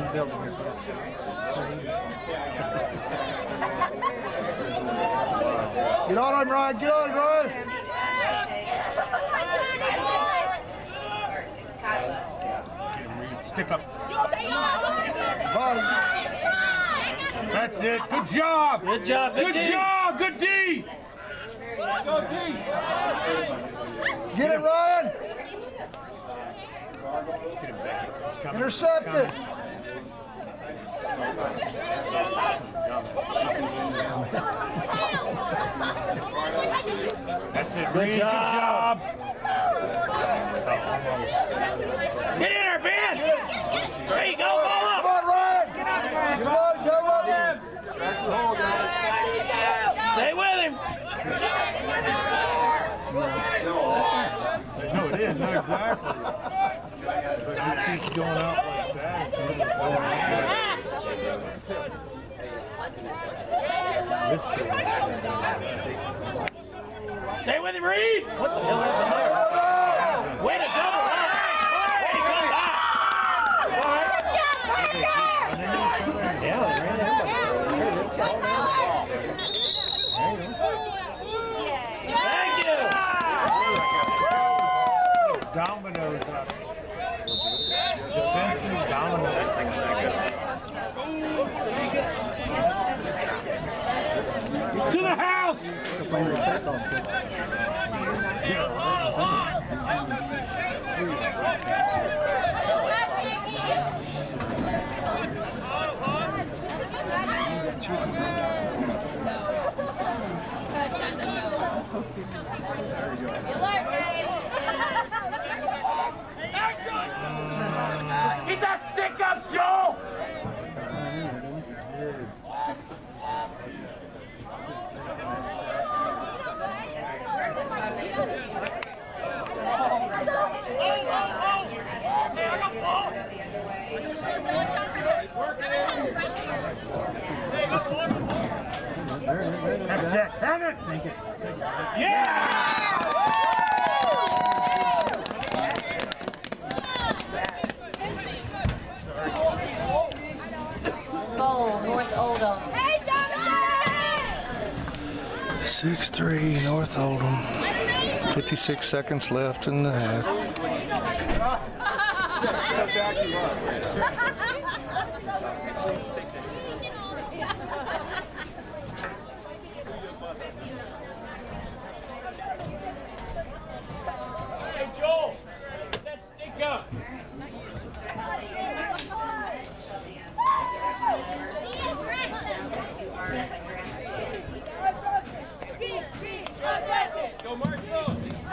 building here. Get on him, Ryan. Get on him, Ryan. Stick up. That's it. Good job. Good job. Good job. Good D. Go D. Get it, Ryan. Intercepted. That's it. Good job. Get in there, Ben. There you go. Ball up. Come on, Ryan. Come on, go up. Stay with him. No, it is. Not exactly. But he keeps going out like that. This kid. Stay with him, Reed. What the hell happened there? Way to double up. Way to come back. Yeah, they ran Thank you. Dominoes up. Defensive dominoes. To the house! Get that stick up, Joe! Have it, Jack. Have it! Take it. Yeah! Oh, North Oldham. Hey, Jonathan! 6-3 North Oldham. 56 seconds left in the half. Hey, Joel! Get that stick up! Go, Marshall!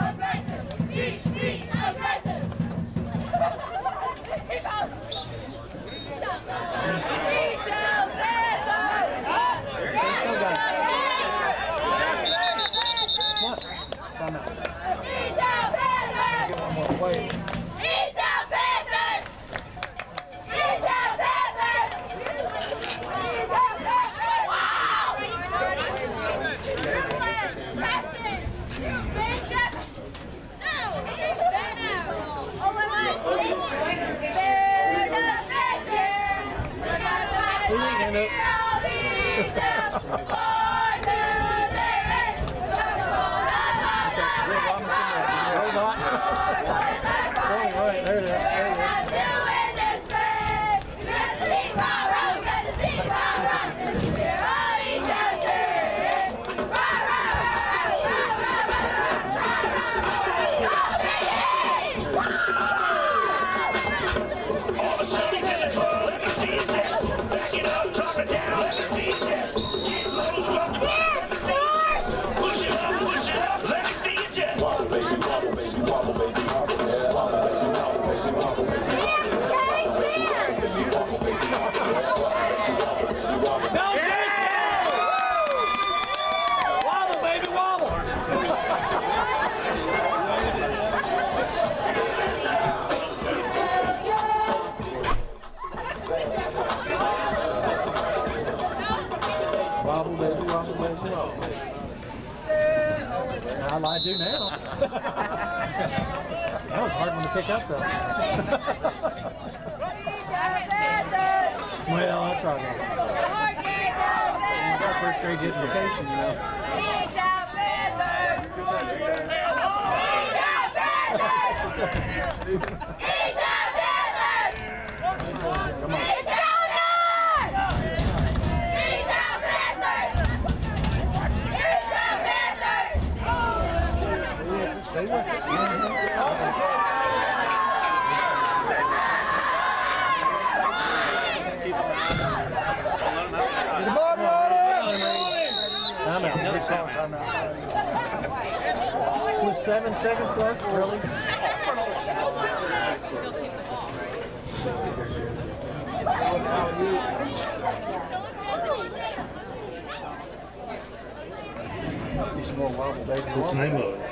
All I do now. That was a hard one to pick up, though. Well, I tried that. I got first grade education, you know. Come on. Stay with it. Time out. With 7 seconds left, really? These more wobble, baby. What's the name of it?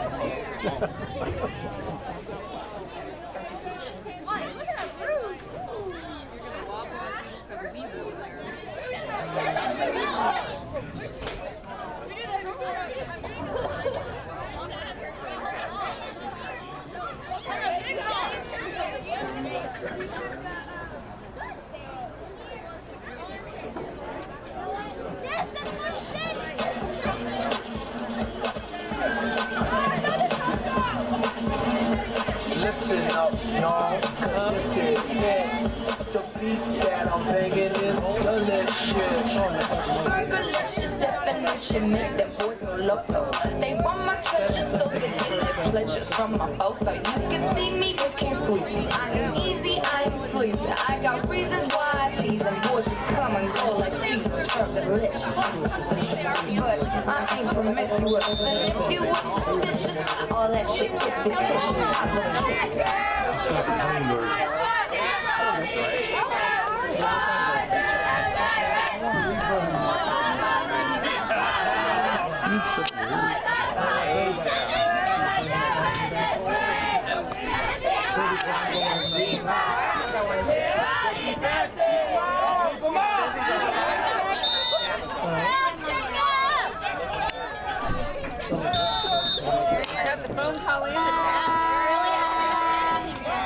Listen up, y'all, this is it. The beat that I'm banging is delicious. Burgerlicious definition, make them boys go loco. They want my treasures so they take their pleasures from my photo. You can see me, you can't squeeze me. I am easy, I am sleazy. I got reasons why I tease them. Boys just come and go like seasons from the delicious. But I ain't promiscuous, and if you were suspicious, all that shit is fictitious.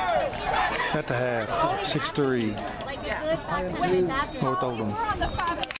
At the half, 6-3. North Oldham.